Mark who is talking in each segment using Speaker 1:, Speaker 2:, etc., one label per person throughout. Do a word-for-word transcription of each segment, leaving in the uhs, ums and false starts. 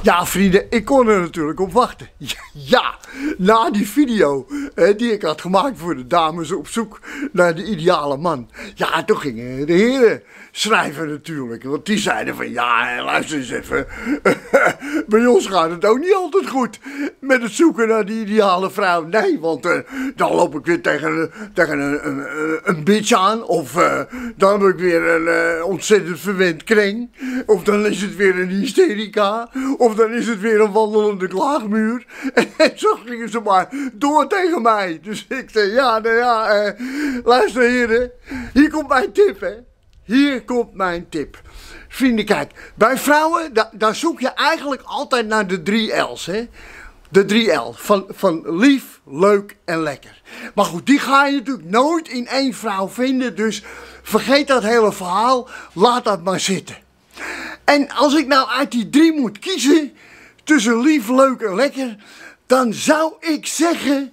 Speaker 1: Ja, vrienden, ik kon er natuurlijk op wachten. Ja, na die video eh, die ik had gemaakt voor de dames op zoek naar de ideale man. Ja, toen gingen de heren schrijven natuurlijk. Want die zeiden van, ja, luister eens even. Bij ons gaat het ook niet altijd goed met het zoeken naar die ideale vrouw. Nee, want uh, dan loop ik weer tegen, tegen een, een, een bitch aan. Of uh, dan heb ik weer een uh, ontzettend verwend kring. Of dan is het weer een hysterica. Of dan is het weer een wandelende klaagmuur. En zo gingen ze maar door tegen mij. Dus ik zei, ja, nou ja, uh, luister heren. Hier komt mijn tip, hè. Hier komt mijn tip. Vrienden, kijk, bij vrouwen, da, daar zoek je eigenlijk altijd naar de drie L's, hè. De drie L, van, van lief, leuk en lekker. Maar goed, die ga je natuurlijk nooit in één vrouw vinden, dus vergeet dat hele verhaal, laat dat maar zitten. En als ik nou uit die drie moet kiezen, tussen lief, leuk en lekker, dan zou ik zeggen,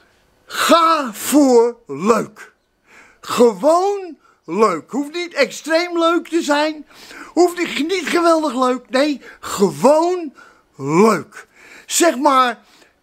Speaker 1: ga voor leuk. Gewoon leuk. Hoeft niet extreem leuk te zijn, hoeft niet geweldig leuk, nee, gewoon leuk. Zeg maar,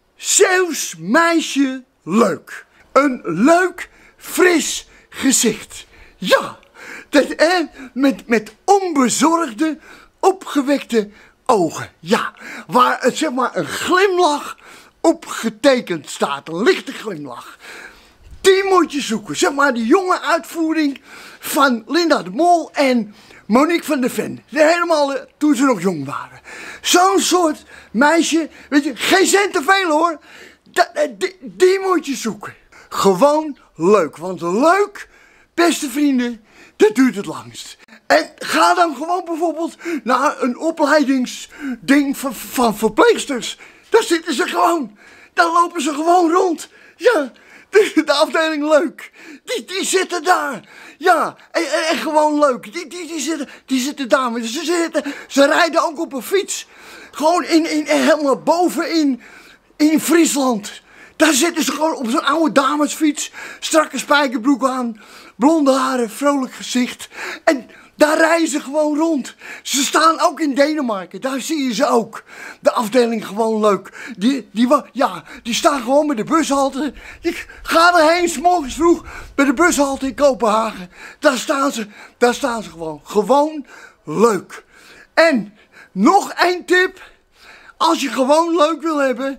Speaker 1: Zeeuws meisje leuk. Een leuk, fris gezicht. Ja, dat, eh, met, met onbezorgde, opgewekte ogen. Ja, waar het, zeg maar, een glimlach op getekend staat. Een lichte glimlach. Die moet je zoeken. Zeg maar, die jonge uitvoering van Linda de Mol en Monique van der Ven. Helemaal uh, toen ze nog jong waren. Zo'n soort meisje, weet je, geen cent te veel hoor. Da, uh, die, die moet je zoeken. Gewoon leuk. Want leuk, beste vrienden, dat duurt het langst. En ga dan gewoon bijvoorbeeld naar een opleidingsding van, van verpleegsters. Daar zitten ze gewoon. Daar lopen ze gewoon rond. Ja. De, de afdeling leuk, die, die zitten daar. Ja, en, en, en gewoon leuk. Die, die, die, zitten, die zitten daar. Ze, zitten, ze rijden ook op een fiets. Gewoon in, in, helemaal boven in, in Friesland. Daar zitten ze gewoon op zo'n oude damesfiets. Strakke spijkerbroek aan. Blonde haren, vrolijk gezicht. En daar rijden ze gewoon rond. Ze staan ook in Denemarken. Daar zie je ze ook. De afdeling gewoon leuk. Die, die, ja, die staan gewoon met de bushalte. Ik ga erheen, 's morgens vroeg, bij de bushalte in Kopenhagen. Daar staan ze. Daar staan ze gewoon. Gewoon leuk. En nog één tip. Als je gewoon leuk wil hebben,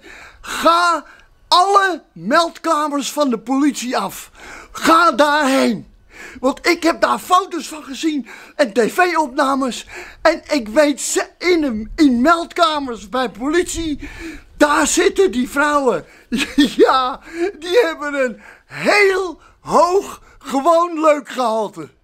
Speaker 1: ga alle meldkamers van de politie af. Ga daarheen. Want ik heb daar foto's van gezien en tv-opnames. En ik weet, ze in, in meldkamers bij politie, daar zitten die vrouwen. Ja, die hebben een heel hoog gewoon leuk gehalte.